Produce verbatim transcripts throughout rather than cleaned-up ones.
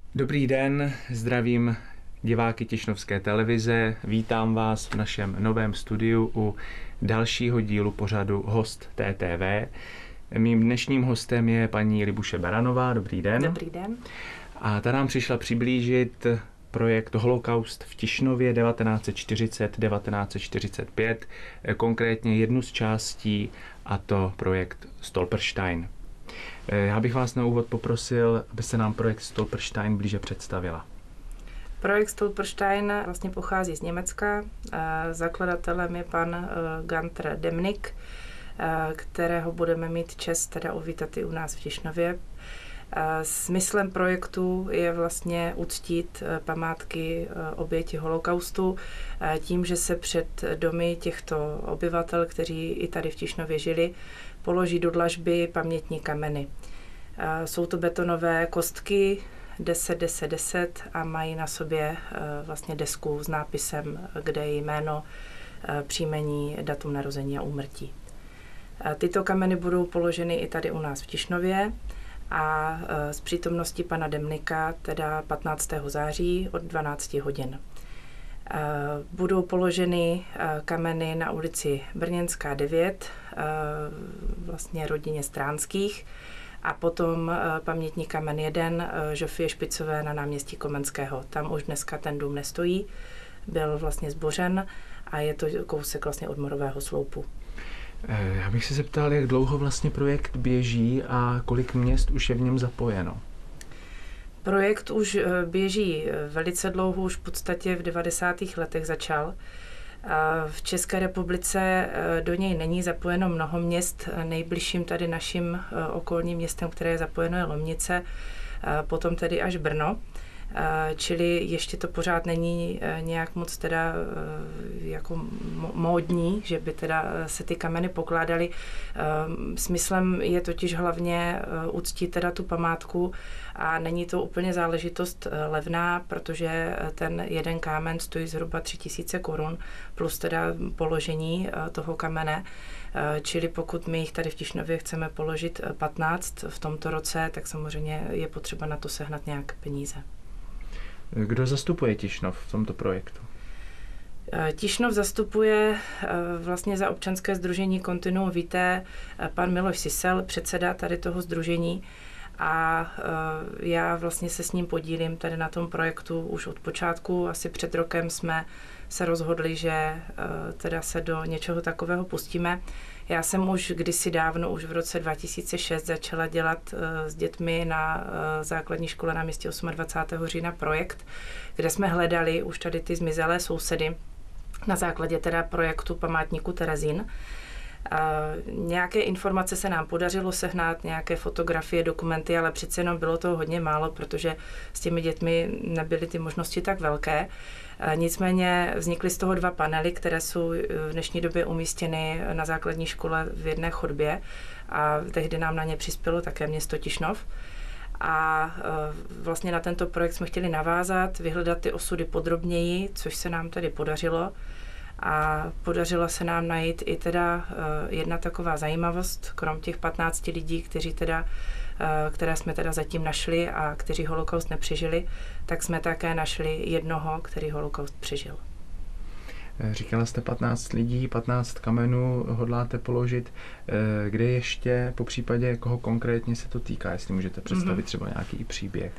Dobrý den, zdravím diváky Tišnovské televize, vítám vás v našem novém studiu u dalšího dílu pořadu Host T T V. Mým dnešním hostem je paní Libuše Baranová, dobrý den. Dobrý den. A ta nám přišla přiblížit projekt Holokaust v Tišnově devatenáct set čtyřicet až devatenáct set čtyřicet pět, konkrétně jednu z částí, a to projekt Stolperstein. Já bych vás na úvod poprosil, aby se nám projekt Stolperstein blíže představila. Projekt Stolperstein vlastně pochází z Německa. Zakladatelem je pan Gunther Demnig, kterého budeme mít čest teda uvítat i u nás v Tišnově. Smyslem projektu je vlastně uctít památky oběti holokaustu tím, že se před domy těchto obyvatel, kteří i tady v Tišnově žili, položí do dlažby pamětní kameny. Jsou to betonové kostky deset deset deset a mají na sobě vlastně desku s nápisem, kde je jméno, příjmení, datum narození a úmrtí. Tyto kameny budou položeny i tady u nás v Tišnově a z přítomnosti pana Demnika, teda patnáctého září od dvanáct hodin. Budou položeny kameny na ulici Brněnská devět, vlastně rodině Stránských, a potom pamětní kamen jeden Žofie Špicové na náměstí Komenského. Tam už dneska ten dům nestojí, byl vlastně zbořen a je to kousek vlastně od Morového sloupu. Já bych se zeptal, jak dlouho vlastně projekt běží a kolik měst už je v něm zapojeno? Projekt už běží velice dlouho, už v podstatě v devadesátých letech začal. V České republice do něj není zapojeno mnoho měst. Nejbližším tady naším okolním městem, které je zapojeno, je Lomnice, potom tedy až Brno. Čili ještě to pořád není nějak moc teda jako módní, že by teda se ty kameny pokládaly. Smyslem je totiž hlavně uctít teda tu památku a není to úplně záležitost levná, protože ten jeden kámen stojí zhruba tři tisíce korun plus teda položení toho kamene. Čili pokud my jich tady v Tišnově chceme položit patnáct v tomto roce, tak samozřejmě je potřeba na to sehnat nějaké peníze. Kdo zastupuje Tišnov v tomto projektu? Tišnov zastupuje vlastně za občanské sdružení Kontinuum Vitae pan Miloš Sisel, předseda tady toho sdružení, a já vlastně se s ním podílím tady na tom projektu už od počátku. Asi před rokem jsme se rozhodli, že teda se do něčeho takového pustíme. Já jsem už kdysi dávno, už v roce dva tisíce šest, začala dělat s dětmi na základní škole na městě dvacátého osmého října projekt, kde jsme hledali už tady ty zmizelé sousedy na základě teda projektu památníku Terezín. Nějaké informace se nám podařilo sehnat, nějaké fotografie, dokumenty, ale přece jenom bylo toho hodně málo, protože s těmi dětmi nebyly ty možnosti tak velké. Nicméně vznikly z toho dva panely, které jsou v dnešní době umístěny na základní škole v jedné chodbě, a tehdy nám na ně přispělo také město Tišnov. A vlastně na tento projekt jsme chtěli navázat, vyhledat ty osudy podrobněji, což se nám tedy podařilo. A podařilo se nám najít i teda jedna taková zajímavost, krom těch patnácti lidí, kteří teda, které jsme teda zatím našli a kteří holokaust nepřežili, tak jsme také našli jednoho, který holokaust přežil. Říkala jste patnáct lidí, patnáct kamenů hodláte položit. Kde ještě, po případě koho konkrétně se to týká, jestli můžete představit mm-hmm. třeba nějaký příběh?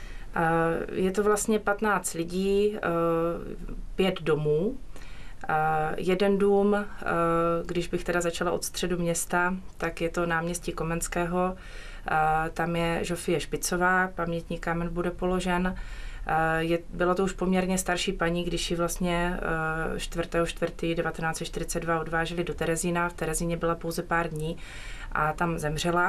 Je to vlastně patnáct lidí, pět domů. Uh, jeden dům, uh, když bych teda začala od středu města, tak je to náměstí Komenského, uh, tam je Žofie Špicová, pamětní kámen bude položen. Uh, je, byla to už poměrně starší paní, když ji vlastně uh, čtvrtého čtvrtého devatenáct set čtyřicet dva odváželi do Terezína. V Terezíně byla pouze pár dní a tam zemřela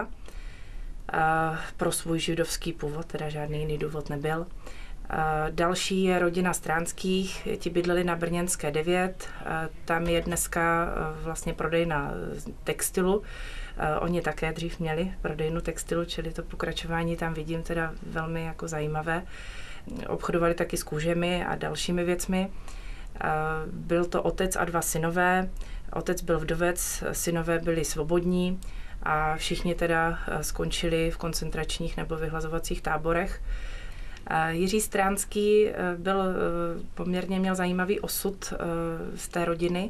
uh, pro svůj židovský původ, teda žádný jiný důvod nebyl. Další je rodina Stránských, ti bydleli na Brněnské devět, tam je dneska vlastně prodejna textilu. Oni také dřív měli prodejnu textilu, čili to pokračování tam vidím teda velmi jako zajímavé. Obchodovali taky s kůžemi a dalšími věcmi. Byl to otec a dva synové. Otec byl vdovec, synové byli svobodní a všichni teda skončili v koncentračních nebo vyhlazovacích táborech. Jiří Stránský byl, poměrně měl zajímavý osud z té rodiny.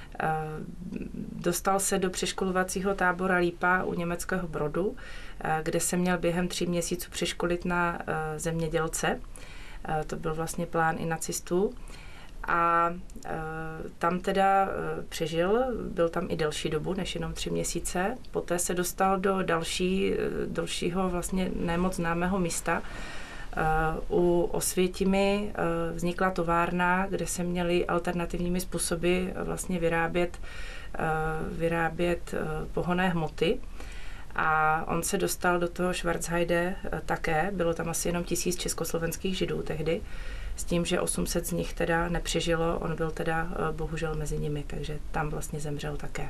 Dostal se do přeškolovacího tábora Lípa u německého Brodu, kde se měl během tří měsíců přeškolit na zemědělce. To byl vlastně plán i nacistů. A tam teda přežil, byl tam i delší dobu, než jenom tři měsíce. Poté se dostal do další, dalšího vlastně nemoc známého místa. U Osvětimi vznikla továrna, kde se měly alternativními způsoby vlastně vyrábět, vyrábět pohonné hmoty. A on se dostal do toho Schwarzheide také, bylo tam asi jenom tisíc československých Židů tehdy, s tím, že osm set z nich teda nepřežilo, on byl teda bohužel mezi nimi, takže tam vlastně zemřel také.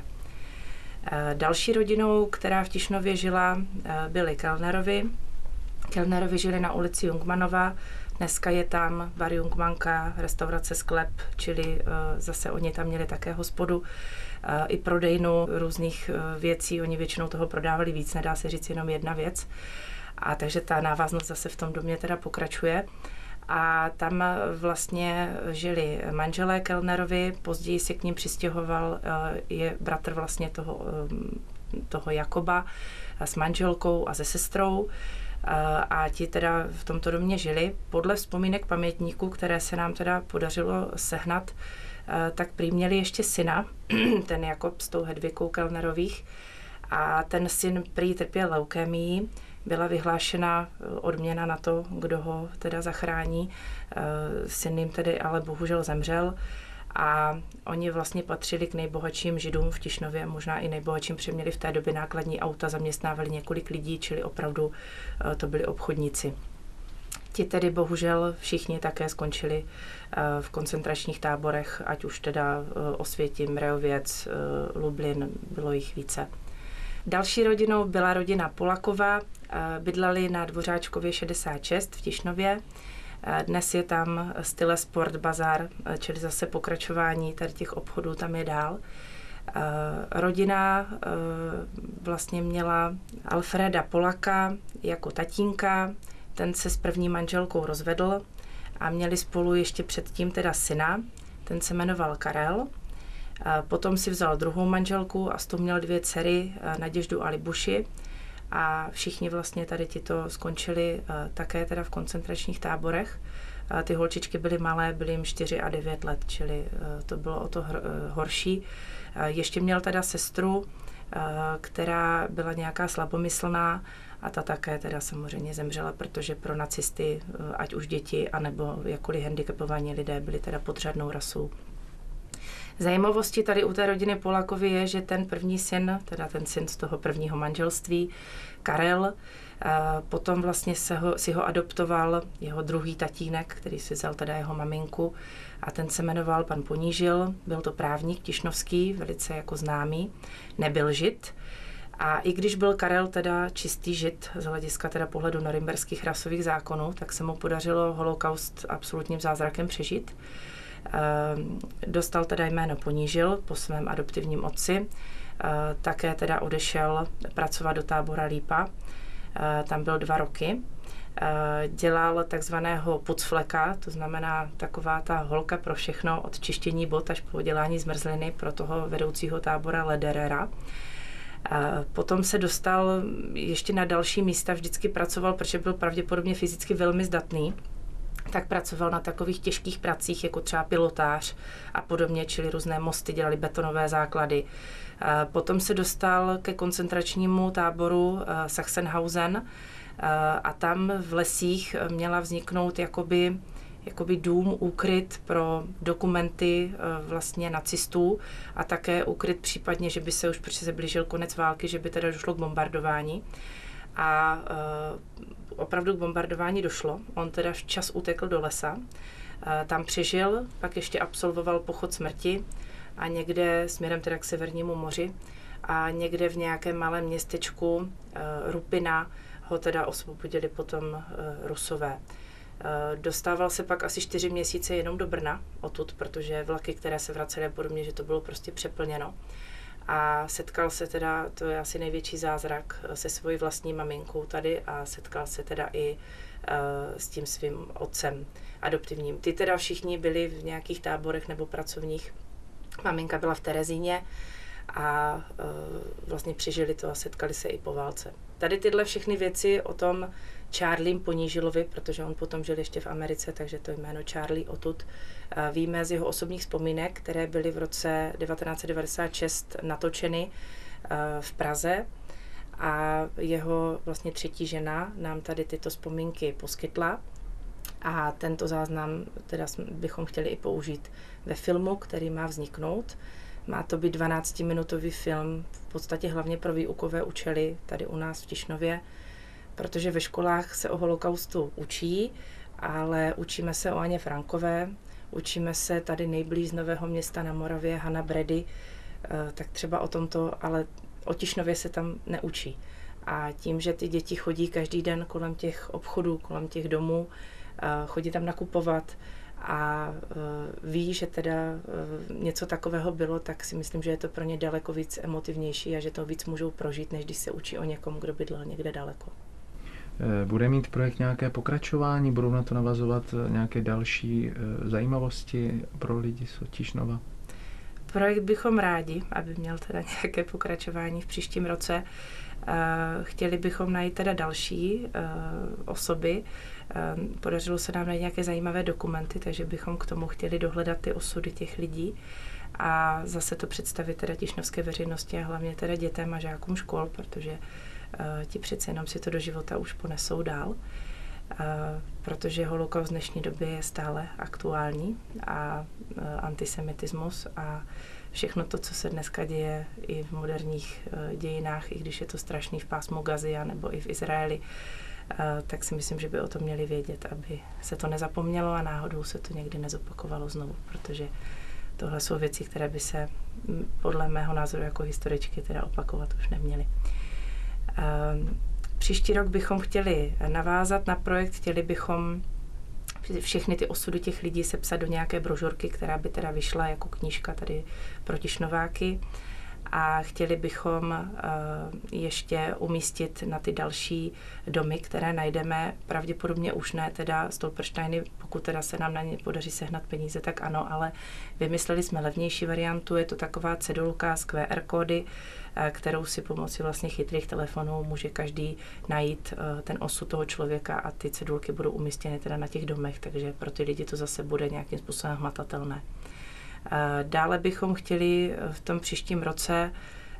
Další rodinou, která v Tišnově žila, byli Kellnerovi. Kellnerovi žili na ulici Jungmanova, dneska je tam bar Jungmanka, restaurace Sklep, čili zase oni tam měli také hospodu i prodejnu různých věcí, oni většinou toho prodávali víc, nedá se říct jenom jedna věc. A takže ta návaznost zase v tom domě teda pokračuje. A tam vlastně žili manželé Kellnerovi, později se k ním přistěhoval je bratr vlastně toho, toho Jakoba s manželkou a se sestrou. A ti teda v tomto domě žili. Podle vzpomínek pamětníků, které se nám teda podařilo sehnat, tak prý měli ještě syna, ten Jakob s tou Hedvikou Kellnerových. A ten syn prý trpěl leukémií. Byla vyhlášena odměna na to, kdo ho teda zachrání. Syn jim tedy ale bohužel zemřel. A oni vlastně patřili k nejbohatším Židům v Tišnově, možná i nejbohatším, protože měli v té době nákladní auta, zaměstnávali několik lidí, čili opravdu to byli obchodníci. Ti tedy bohužel všichni také skončili v koncentračních táborech, ať už teda Osvětim, Rehověc, Lublin, bylo jich více. Další rodinou byla rodina Polakova, bydleli na Dvořáčkově šedesát šest v Tišnově. Dnes je tam Style Sport Bazar, čili zase pokračování tady těch obchodů tam je dál. Rodina vlastně měla Alfreda Polaka jako tatínka, ten se s první manželkou rozvedl a měli spolu ještě předtím teda syna, ten se jmenoval Karel. Potom si vzal druhou manželku a s tou měl dvě dcery, Naděždu a Libuši. A všichni vlastně tady tito skončili také teda v koncentračních táborech. Ty holčičky byly malé, byly jim čtyři a devět let, čili to bylo o to horší. Ještě měl teda sestru, která byla nějaká slabomyslná a ta také teda samozřejmě zemřela, protože pro nacisty, ať už děti, anebo jakkoliv handicapovaní lidé byli teda podřadnou rasou. Zajímavostí tady u té rodiny Polakovi je, že ten první syn, teda ten syn z toho prvního manželství, Karel, potom vlastně se ho, si ho adoptoval jeho druhý tatínek, který si vzal teda jeho maminku a ten se jmenoval pan Ponížil, byl to právník tišnovský, velice jako známý, nebyl Žid. A i když byl Karel teda čistý Žid z hlediska teda pohledu norimberských rasových zákonů, tak se mu podařilo holokaust absolutním zázrakem přežít. Dostal teda jméno Ponížil po svém adoptivním otci. Také teda odešel pracovat do tábora Lípa. Tam byl dva roky. Dělal takzvaného pucfleka, to znamená taková ta holka pro všechno, od čištění bot až po dělání zmrzliny pro toho vedoucího tábora Lederera. Potom se dostal ještě na další místa, vždycky pracoval, protože byl pravděpodobně fyzicky velmi zdatný, tak pracoval na takových těžkých pracích, jako třeba pilotář a podobně, čili různé mosty, dělali betonové základy. Potom se dostal ke koncentračnímu táboru Sachsenhausen a tam v lesích měla vzniknout jakoby, jakoby dům, úkryt pro dokumenty vlastně nacistů a také úkryt případně, že by se už, protože se blížil konec války, že by teda došlo k bombardování. A opravdu k bombardování došlo. On teda včas utekl do lesa, tam přežil, pak ještě absolvoval pochod smrti a někde směrem teda k Severnímu moři a někde v nějakém malém městečku Rupina ho teda osvobodili potom Rusové. Dostával se pak asi čtyři měsíce jenom do Brna odtud, protože vlaky, které se vracely podobně, že to bylo prostě přeplněno. A setkal se teda, to je asi největší zázrak, se svojí vlastní maminkou tady a setkal se teda i s tím svým otcem adoptivním. Ty teda všichni byli v nějakých táborech nebo pracovních. Maminka byla v Terezíně a vlastně přežili to a setkali se i po válce. Tady tyhle všechny věci o tom Charliem Ponížilovi, protože on potom žil ještě v Americe, takže to jméno Charlie odtud, víme z jeho osobních vzpomínek, které byly v roce devatenáct set devadesát šest natočeny v Praze a jeho vlastně třetí žena nám tady tyto vzpomínky poskytla a tento záznam teda bychom chtěli i použít ve filmu, který má vzniknout. Má to být dvanáctiminutový film, v podstatě hlavně pro výukové účely tady u nás v Tišnově, protože ve školách se o holokaustu učí, ale učíme se o Aně Frankové, učíme se tady nejblíž z Nového Města na Moravě Hana Bredy, tak třeba o tomto, ale o Tišnově se tam neučí. A tím, že ty děti chodí každý den kolem těch obchodů, kolem těch domů, chodí tam nakupovat a ví, že teda něco takového bylo, tak si myslím, že je to pro ně daleko víc emotivnější a že to víc můžou prožít, než když se učí o někom, kdo bydlel někde daleko. Bude mít projekt nějaké pokračování? Budou na to navazovat nějaké další zajímavosti pro lidi z Tišnova? Projekt bychom rádi, aby měl teda nějaké pokračování v příštím roce. Chtěli bychom najít teda další osoby. Podařilo se nám najít nějaké zajímavé dokumenty, takže bychom k tomu chtěli dohledat ty osudy těch lidí a zase to představit teda tišnovské veřejnosti a hlavně teda dětem a žákům škol, protože ti přece jenom si to do života už ponesou dál, protože holokaust v dnešní době je stále aktuální a antisemitismus a všechno to, co se dneska děje i v moderních dějinách, i když je to strašný v pásmu Gazy nebo i v Izraeli, tak si myslím, že by o tom měli vědět, aby se to nezapomnělo a náhodou se to někdy nezopakovalo znovu, protože tohle jsou věci, které by se podle mého názoru jako historičky teda opakovat už neměly. Příští rok bychom chtěli navázat na projekt, chtěli bychom všechny ty osudy těch lidí sepsat do nějaké brožurky, která by teda vyšla jako knížka tady pro Tišnováky a chtěli bychom ještě umístit na ty další domy, které najdeme, pravděpodobně už ne teda Stolpersteiny, pokud teda se nám na ně podaří sehnat peníze, tak ano, ale vymysleli jsme levnější variantu, je to taková cedulka z Q R kódy, kterou si pomocí vlastně chytrých telefonů může každý najít ten osud toho člověka a ty cedulky budou umístěny teda na těch domech, takže pro ty lidi to zase bude nějakým způsobem hmatatelné. Dále bychom chtěli v tom příštím roce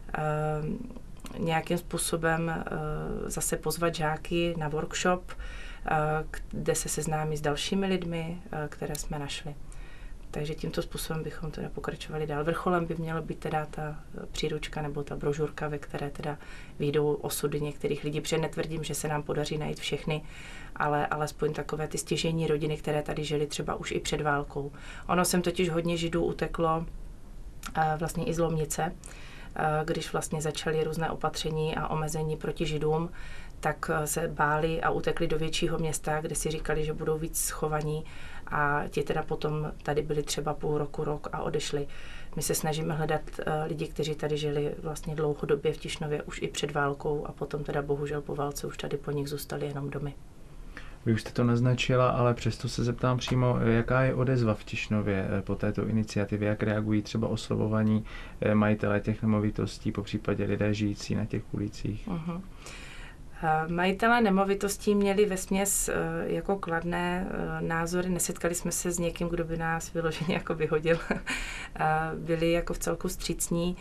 nějakým způsobem zase pozvat žáky na workshop, kde se seznámí s dalšími lidmi, které jsme našli. Takže tímto způsobem bychom teda pokračovali dál. Vrcholem by měla být teda ta příručka nebo ta brožurka, ve které teda vyjdou osudy některých lidí, protože netvrdím, že se nám podaří najít všechny, ale alespoň takové ty stěžejní rodiny, které tady žily třeba už i před válkou. Ono sem totiž hodně Židů uteklo vlastně i z Lomnice, když vlastně začaly různé opatření a omezení proti Židům, tak se báli a utekli do většího města, kde si říkali, že budou víc schovaní a ti teda potom tady byli třeba půl roku, rok a odešli. My se snažíme hledat lidi, kteří tady žili vlastně dlouhodobě v Tišnově už i před válkou a potom teda bohužel po válce už tady po nich zůstaly jenom domy. Vy už jste to naznačila, ale přesto se zeptám přímo, jaká je odezva v Tišnově po této iniciativě, jak reagují třeba oslovovaní majitelé těch nemovitostí, popřípadě lidé žijící na těch ulicích? Uh-huh. Majitelé nemovitostí měli vesměs jako kladné názory, nesetkali jsme se s někým, kdo by nás vyloženě jako vyhodil. Byli jako v celku vstřícní,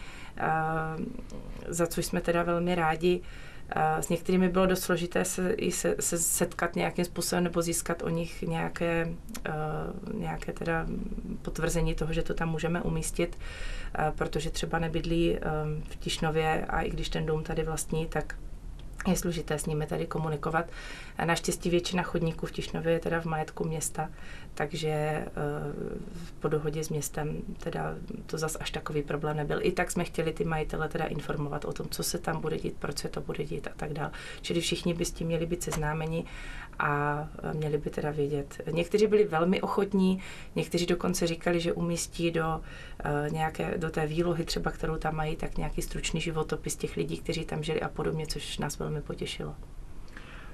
za což jsme teda velmi rádi. S některými bylo dost složité se, i se, se setkat nějakým způsobem nebo získat o nich nějaké, nějaké teda potvrzení toho, že to tam můžeme umístit, protože třeba nebydlí v Tišnově a i když ten dům tady vlastní, tak je složité s nimi tady komunikovat. A naštěstí většina chodníků v Tišnově je teda v majetku města, takže po dohodě s městem teda to zas až takový problém nebyl. I tak jsme chtěli ty majitele teda informovat o tom, co se tam bude dít, proč se to bude dít a tak dále. Čili všichni by s tím měli být seznámeni a měli by teda vědět. Někteří byli velmi ochotní, někteří dokonce říkali, že umístí do nějaké, do té výlohy třeba, kterou tam mají, tak nějaký stručný životopis těch lidí, kteří tam žili a podobně, což nás velmi potěšilo.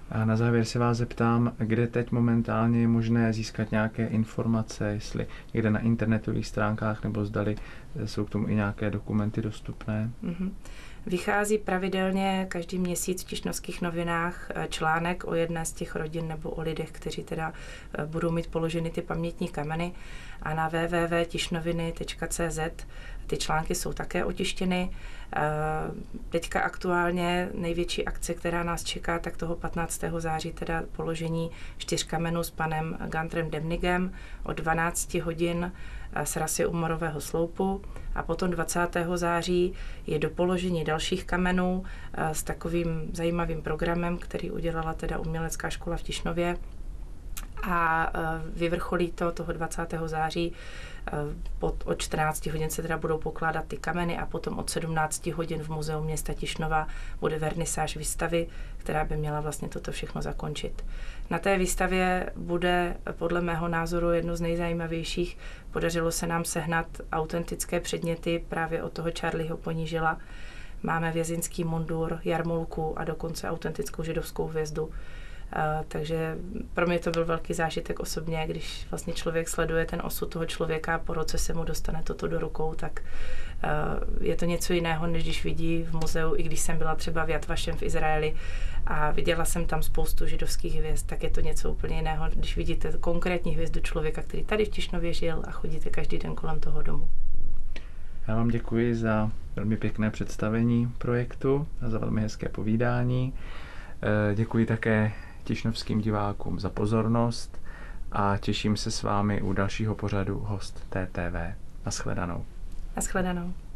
A na závěr se vás zeptám, kde teď momentálně je možné získat nějaké informace, jestli někde na internetových stránkách, nebo zdali jsou k tomu i nějaké dokumenty dostupné. Mm-hmm. Vychází pravidelně každý měsíc v Tišnovských novinách článek o jedné z těch rodin nebo o lidech, kteří teda budou mít položeny ty pamětní kameny, a na w w w tečka tišnoviny tečka c z ty články jsou také otištěny. Teďka aktuálně největší akce, která nás čeká, tak toho patnáctého září teda položení čtyř kamenů s panem Gantrem Demnigem od dvanácti hodin z rasy umorového sloupu, a potom dvacátého září je do položení dalších kamenů s takovým zajímavým programem, který udělala teda Umělecká škola v Tišnově, a vyvrcholí to toho dvacátého září. Pod, od čtrnácti hodin se teda budou pokládat ty kameny a potom od sedmnácti hodin v Muzeu města Tišnova bude vernisáž výstavy, která by měla vlastně toto všechno zakončit. Na té výstavě bude podle mého názoru jedno z nejzajímavějších. Podařilo se nám sehnat autentické předměty právě od toho Charlieho Ponížila. Máme vězeňský mundur, jarmulku a dokonce autentickou židovskou hvězdu. Uh, takže pro mě to byl velký zážitek osobně, když vlastně člověk sleduje ten osud toho člověka a po roce se mu dostane toto do rukou, tak uh, je to něco jiného, než když vidí v muzeu, i když jsem byla třeba v Yad Vashem v Izraeli a viděla jsem tam spoustu židovských hvězd, tak je to něco úplně jiného, když vidíte konkrétní hvězdu člověka, který tady v Tišnově žil a chodíte každý den kolem toho domu. Já vám děkuji za velmi pěkné představení projektu a za velmi hezké povídání. Uh, děkuji také tišnovským divákům za pozornost a těším se s vámi u dalšího pořadu Host T T V. Naschledanou. Naschledanou.